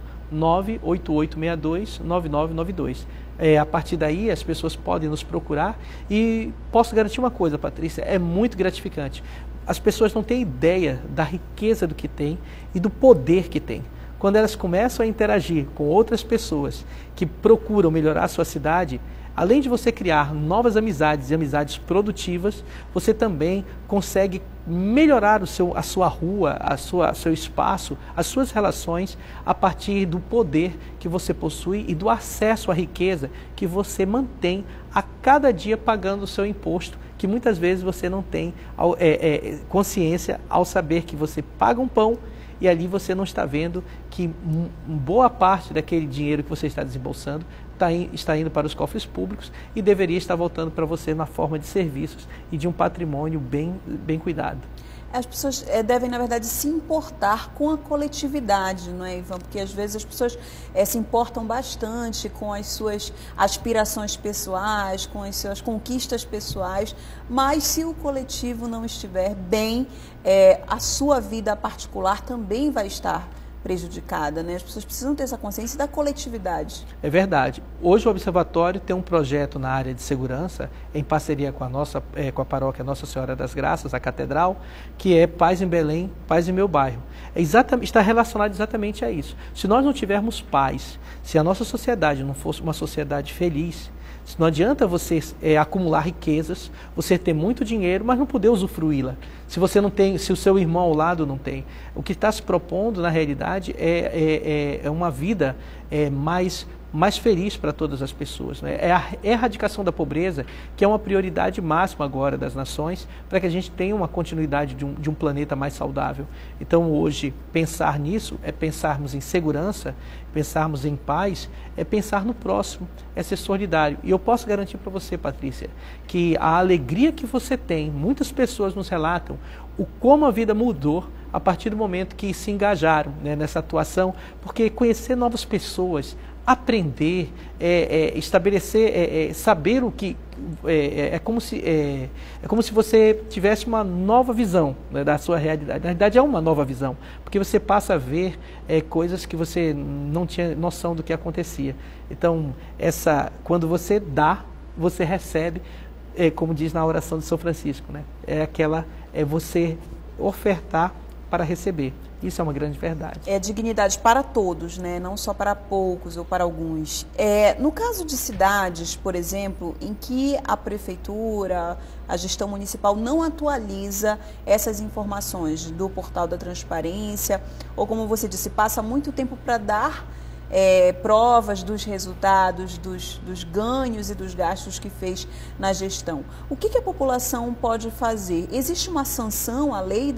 91988629992. A partir daí as pessoas podem nos procurar, e posso garantir uma coisa, Patrícia, é muito gratificante. As pessoas não têm ideia da riqueza do que tem e do poder que tem. Quando elas começam a interagir com outras pessoas que procuram melhorar a sua cidade, além de você criar novas amizades e amizades produtivas, você também consegue melhorar a sua rua, seu espaço, as suas relações a partir do poder que você possui e do acesso à riqueza que você mantém a cada dia pagando o seu imposto, que muitas vezes você não tem consciência ao saber que você paga um pão e ali você não está vendo que boa parte daquele dinheiro que você está desembolsando está indo para os cofres públicos e deveria estar voltando para você na forma de serviços e de um patrimônio bem cuidado. As pessoas devem, na verdade, se importar com a coletividade, não é, Ivan? Porque às vezes as pessoas se importam bastante com as suas aspirações pessoais, com as suas conquistas pessoais, mas se o coletivo não estiver bem, a sua vida particular também vai estar prejudicada, né? As pessoas precisam ter essa consciência da coletividade. É verdade. Hoje o Observatório tem um projeto na área de segurança, em parceria com a paróquia Nossa Senhora das Graças, a Catedral, que é Paz em Belém, Paz em Meu Bairro. Está relacionado exatamente a isso. Se nós não tivermos paz, se a nossa sociedade não fosse uma sociedade feliz, não adianta você acumular riquezas, você ter muito dinheiro, mas não poder usufruí-la. Se você não tem, se o seu irmão ao lado não tem. O que está se propondo, na realidade, é uma vida mais feliz para todas as pessoas, né? É a erradicação da pobreza, que é uma prioridade máxima agora das nações, para que a gente tenha uma continuidade de um planeta mais saudável. Então, hoje, pensar nisso é pensarmos em segurança, pensarmos em paz, é pensar no próximo, é ser solidário. E eu posso garantir para você, Patrícia, que a alegria que você tem, muitas pessoas nos relatam como a vida mudou a partir do momento que se engajaram, né, nessa atuação, porque conhecer novas pessoas, aprender, estabelecer, saber o que é como se você tivesse uma nova visão, né, da sua realidade. Na verdade é uma nova visão, porque você passa a ver coisas que você não tinha noção do que acontecia. Então quando você dá, você recebe, como diz na oração de São Francisco, né? É você ofertar para receber. Isso é uma grande verdade. É dignidade para todos, né? Não só para poucos ou para alguns. No caso de cidades, por exemplo, em que a prefeitura, a gestão municipal não atualiza essas informações do portal da transparência, ou como você disse, passa muito tempo para dar provas dos resultados, dos ganhos e dos gastos que fez na gestão. O que a população pode fazer? Existe uma sanção? A lei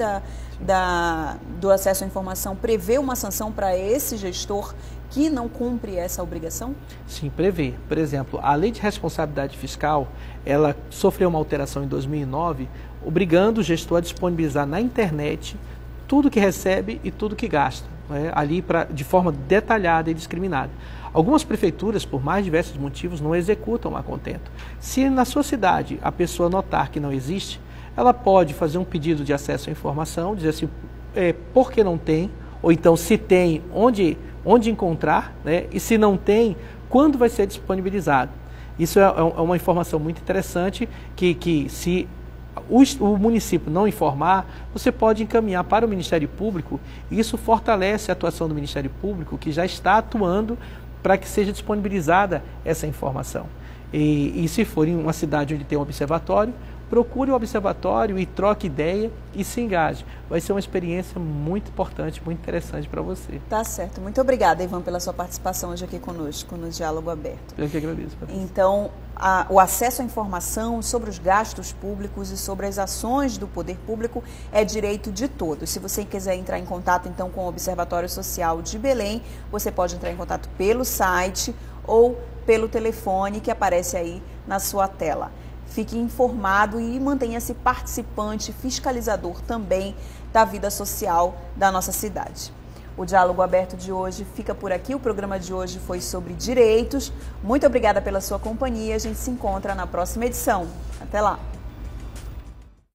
do acesso à informação prevê uma sanção para esse gestor que não cumpre essa obrigação? Sim, prevê. Por exemplo, a lei de responsabilidade fiscal, ela sofreu uma alteração em 2009, obrigando o gestor a disponibilizar na internet tudo que recebe e tudo que gasta, né, ali de forma detalhada e discriminada. Algumas prefeituras, por mais diversos motivos, não executam a contento. Se na sua cidade a pessoa notar que não existe, ela pode fazer um pedido de acesso à informação, dizer assim, por que não tem, ou então se tem, onde encontrar, né, e se não tem, quando vai ser disponibilizado. Isso é uma informação muito interessante, que se o município não informar, você pode encaminhar para o Ministério Público, e isso fortalece a atuação do Ministério Público, que já está atuando para que seja disponibilizada essa informação. E se for em uma cidade onde tem um observatório, procure o observatório e troque ideia e se engaje. Vai ser uma experiência muito importante, muito interessante para você. Tá certo. Muito obrigada, Ivan, pela sua participação hoje aqui conosco no Diálogo Aberto. Eu que agradeço, Patrícia. Então, o acesso à informação sobre os gastos públicos e sobre as ações do poder público é direito de todos. Se você quiser entrar em contato, então, com o Observatório Social de Belém, você pode entrar em contato pelo site ou pelo telefone que aparece aí na sua tela. Fique informado e mantenha-se participante, fiscalizador também da vida social da nossa cidade. O Diálogo Aberto de hoje fica por aqui. O programa de hoje foi sobre direitos. Muito obrigada pela sua companhia. A gente se encontra na próxima edição. Até lá!